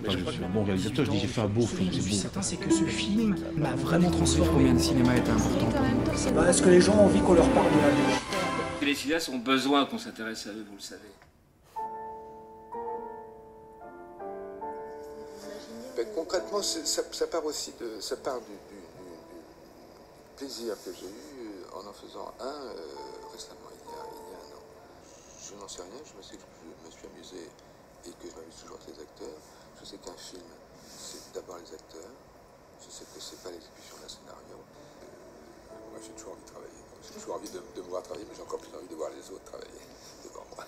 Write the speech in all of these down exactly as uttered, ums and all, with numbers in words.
pas que je suis un bon réalisateur, je dis j'ai fait un beau film. Ce qui est certain, c'est que ce film m'a vraiment transformé. Combien de cinéma était important pour nous? Bah, est-ce que les gens ont envie qu'on leur parle de la vie? Les cinéastes ont besoin qu'on s'intéresse à eux, vous le savez. Ben, concrètement, ça, ça part aussi de, ça part du, du, du, du plaisir que j'ai eu en en faisant un euh, récemment, il y, a, il y a un an. Je n'en sais rien, je me, sais que je me suis amusé et que je m'amuse toujours avec les acteurs. Je sais qu'un film, c'est d'abord les acteurs. Je sais que c'est pas l'exécution d'un scénario. Euh, moi, j'ai toujours envie de travailler. J'ai toujours envie de, de me voir travailler, mais j'ai encore plus envie de voir les autres travailler devant moi.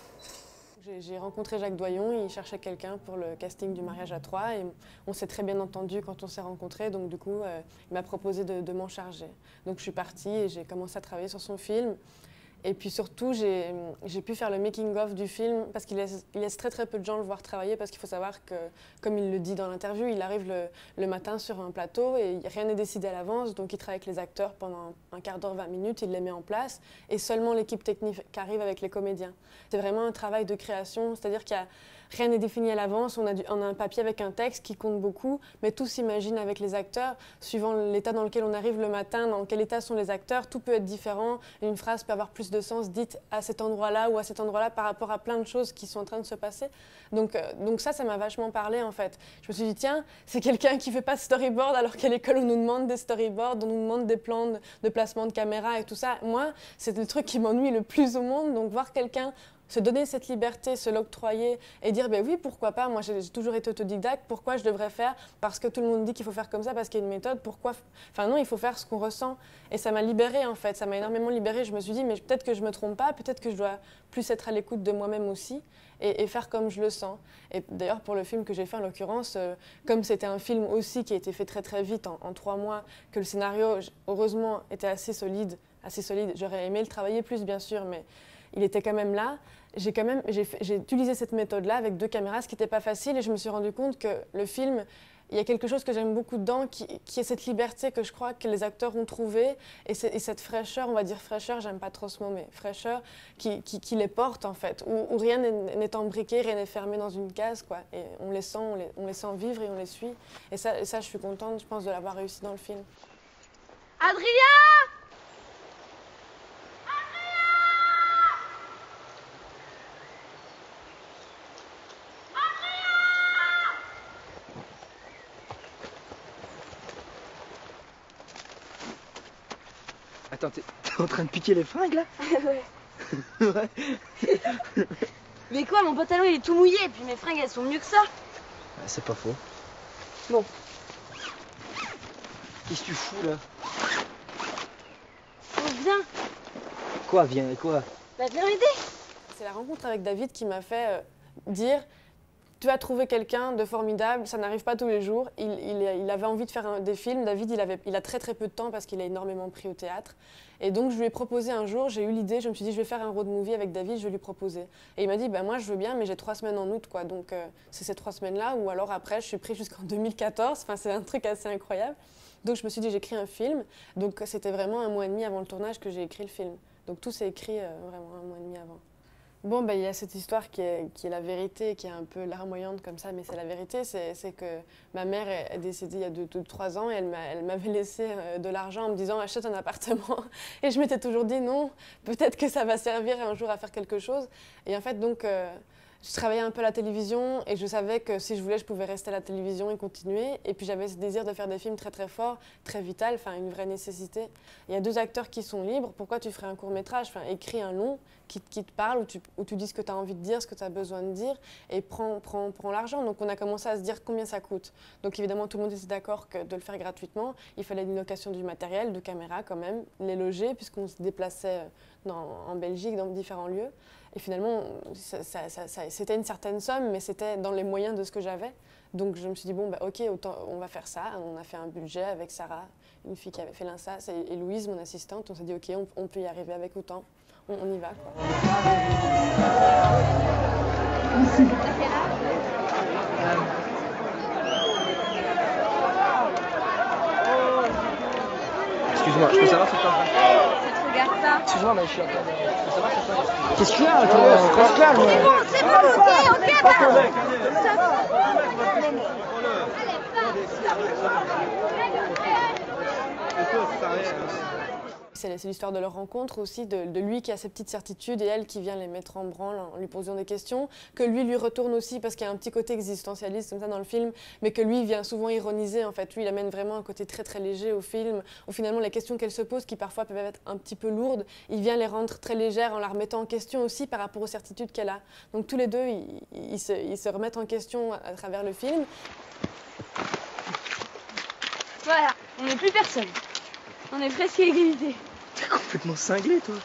J'ai rencontré Jacques Doyon, il cherchait quelqu'un pour le casting du mariage à trois et on s'est très bien entendu quand on s'est rencontrés, donc du coup euh, il m'a proposé de, de m'en charger. Donc je suis partie et j'ai commencé à travailler sur son film. Et puis surtout, j'ai pu faire le making-of du film parce qu'il laisse, il laisse très très peu de gens le voir travailler parce qu'il faut savoir que, comme il le dit dans l'interview, il arrive le, le matin sur un plateau et rien n'est décidé à l'avance, donc il travaille avec les acteurs pendant un quart d'heure, vingt minutes, il les met en place et seulement l'équipe technique arrive avec les comédiens. C'est vraiment un travail de création, c'est-à-dire qu'il y a rien n'est défini à l'avance, on, on a un papier avec un texte qui compte beaucoup, mais tout s'imagine avec les acteurs, suivant l'état dans lequel on arrive le matin, dans quel état sont les acteurs, tout peut être différent, une phrase peut avoir plus de sens dite à cet endroit-là ou à cet endroit-là par rapport à plein de choses qui sont en train de se passer. Donc, euh, donc ça, ça m'a vachement parlé en fait. Je me suis dit, tiens, c'est quelqu'un qui ne fait pas de storyboard alors qu'à l'école on nous demande des storyboards, on nous demande des plans de, de placement de caméra et tout ça. Moi, c'est le truc qui m'ennuie le plus au monde, donc voir quelqu'un se donner cette liberté, se l'octroyer et dire ben oui, pourquoi pas, moi j'ai toujours été autodidacte, pourquoi je devrais faire? Parce que tout le monde dit qu'il faut faire comme ça, parce qu'il y a une méthode, pourquoi? Enfin non, il faut faire ce qu'on ressent. Et ça m'a libérée en fait, ça m'a énormément libérée. Je me suis dit, mais peut-être que je me trompe pas, peut-être que je dois plus être à l'écoute de moi-même aussi et, et faire comme je le sens. Et d'ailleurs pour le film que j'ai fait en l'occurrence, euh, comme c'était un film aussi qui a été fait très très vite, en, en trois mois, que le scénario heureusement était assez solide, assez solide, j'aurais aimé le travailler plus bien sûr, mais il était quand même là. J'ai quand même, j'ai utilisé cette méthode-là avec deux caméras, ce qui n'était pas facile, et je me suis rendu compte que le film, il y a quelque chose que j'aime beaucoup dedans, qui, qui est cette liberté que je crois que les acteurs ont trouvée, et, et cette fraîcheur, on va dire fraîcheur, j'aime pas trop ce mot, mais fraîcheur, qui, qui, qui les porte en fait, où, où rien n'est embriqué, rien n'est fermé dans une case, quoi. Et on les sent, on les, on les sent vivre et on les suit. Et ça, et ça, je suis contente, je pense, de l'avoir réussi dans le film. Adrien! Attends, t'es en train de piquer les fringues là? Ouais. Ouais. Mais quoi, mon pantalon il est tout mouillé et puis mes fringues elles sont mieux que ça. Ah, c'est pas faux. Bon. Qu'est-ce que tu fous là? Oh, viens. Quoi, viens, quoi? Bah viens m'aider. C'est la rencontre avec David qui m'a fait euh, dire tu as trouvé quelqu'un de formidable, ça n'arrive pas tous les jours. Il, il, il avait envie de faire un, des films. David, il, avait, il a très très peu de temps parce qu'il a énormément pris au théâtre. Et donc je lui ai proposé un jour, j'ai eu l'idée, je me suis dit je vais faire un road movie avec David, je vais lui proposer. Et il m'a dit bah, moi je veux bien mais j'ai trois semaines en août quoi. Donc euh, c'est ces trois semaines-là ou alors après je suis pris jusqu'en deux mille quatorze. Enfin c'est un truc assez incroyable. Donc je me suis dit j'écris un film. Donc c'était vraiment un mois et demi avant le tournage que j'ai écrit le film. Donc tout s'est écrit euh, vraiment un mois et demi avant. Bon, bah, il y a cette histoire qui est, qui est la vérité, qui est un peu larmoyante comme ça, mais c'est la vérité, c'est que ma mère est, est décédée il y a deux ou trois ans et elle m'avait laissé euh, de l'argent en me disant « achète un appartement ». Et je m'étais toujours dit « non, peut-être que ça va servir un jour à faire quelque chose ». Et en fait, donc, euh, je travaillais un peu à la télévision et je savais que si je voulais, je pouvais rester à la télévision et continuer. Et puis j'avais ce désir de faire des films très très forts, très vital, enfin une vraie nécessité. Il y a deux acteurs qui sont libres, pourquoi tu ferais un court-métrage? Enfin, écris un long qui, qui te parle, où tu, où tu dis ce que tu as envie de dire, ce que tu as besoin de dire, et prends, prends, prends l'argent. Donc on a commencé à se dire combien ça coûte. Donc évidemment, tout le monde était d'accord que de le faire gratuitement. Il fallait une location du matériel, de caméras quand même, les loger, puisqu'on se déplaçait dans, en Belgique, dans différents lieux. Et finalement, ça, ça, ça, ça, c'était une certaine somme, mais c'était dans les moyens de ce que j'avais. Donc je me suis dit, bon, bah, ok, autant, on va faire ça. On a fait un budget avec Sarah, une fille qui avait fait l'INSAS, et, et Louise, mon assistante. On s'est dit, ok, on, on peut y arriver avec autant. On, on y va, quoi. Excuse-moi, je peux savoir ce que tu en Regarde ça. Excuse-moi, mais je suis en train de... Je peux savoir ce que Qu'est-ce qu'il y a? On se calme. C'est bon, c'est bon, ok, ok, bah. C'est l'histoire de leur rencontre aussi, de, de lui qui a ses petites certitudes et elle qui vient les mettre en branle en lui posant des questions, que lui lui retourne aussi parce qu'il y a un petit côté existentialiste comme ça dans le film, mais que lui vient souvent ironiser en fait. Lui, il amène vraiment un côté très très léger au film, où finalement les questions qu'elle se pose, qui parfois peuvent être un petit peu lourdes, il vient les rendre très légères en la remettant en question aussi par rapport aux certitudes qu'elle a. Donc tous les deux, ils, ils, se, ils se remettent en question à travers le film. Voilà, on n'est plus personne. On est presque à égalité. T'es complètement cinglé, toi.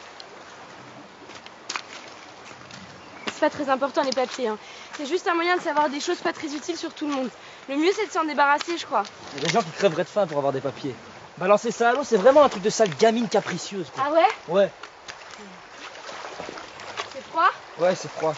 C'est pas très important les papiers, hein. C'est juste un moyen de savoir des choses pas très utiles sur tout le monde. Le mieux c'est de s'en débarrasser, je crois. Il y a des gens qui crèveraient de faim pour avoir des papiers. Balancer ça à l'eau, c'est vraiment un truc de sale gamine capricieuse, quoi. Ah ouais? Ouais. C'est froid? Ouais, c'est froid.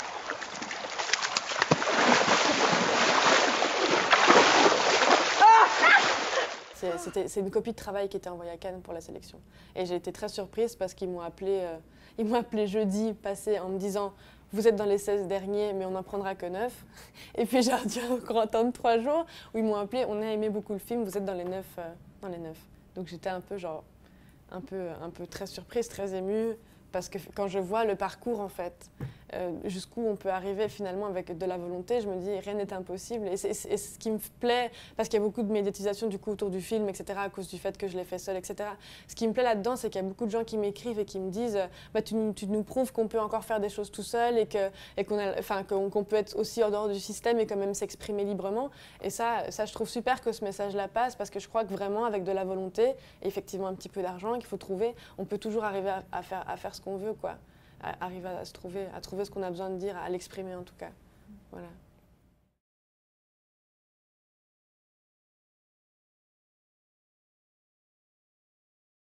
C'est une copie de travail qui était envoyée à Cannes pour la sélection. Et j'ai été très surprise parce qu'ils m'ont appelé, euh, ils m'ont appelé jeudi passé en me disant « Vous êtes dans les seize derniers, mais on n'en prendra que neuf. » Et puis j'ai dû encore attendre trois jours où ils m'ont appelé « On a aimé beaucoup le film, vous êtes dans les neuf. Euh, dans les neuf. » Donc j'étais un peu, genre, un peu, un peu très surprise, très émue. Parce que quand je vois le parcours, en fait, euh, jusqu'où on peut arriver finalement avec de la volonté, je me dis rien n'est impossible. Et c'est ce qui me plaît, parce qu'il y a beaucoup de médiatisation du coup autour du film, et cetera, à cause du fait que je l'ai fait seule, et cetera. Ce qui me plaît là-dedans, c'est qu'il y a beaucoup de gens qui m'écrivent et qui me disent bah, tu, tu nous prouves qu'on peut encore faire des choses tout seul et qu'on et qu'on enfin, qu'on qu'on peut être aussi en dehors du système et quand même s'exprimer librement. Et ça, ça, je trouve super que ce message-là passe, parce que je crois que vraiment, avec de la volonté et effectivement un petit peu d'argent qu'il faut trouver, on peut toujours arriver à, à, faire, à faire ce qu'on veut, quoi. À arriver à se trouver, à trouver ce qu'on a besoin de dire, à l'exprimer en tout cas. Voilà.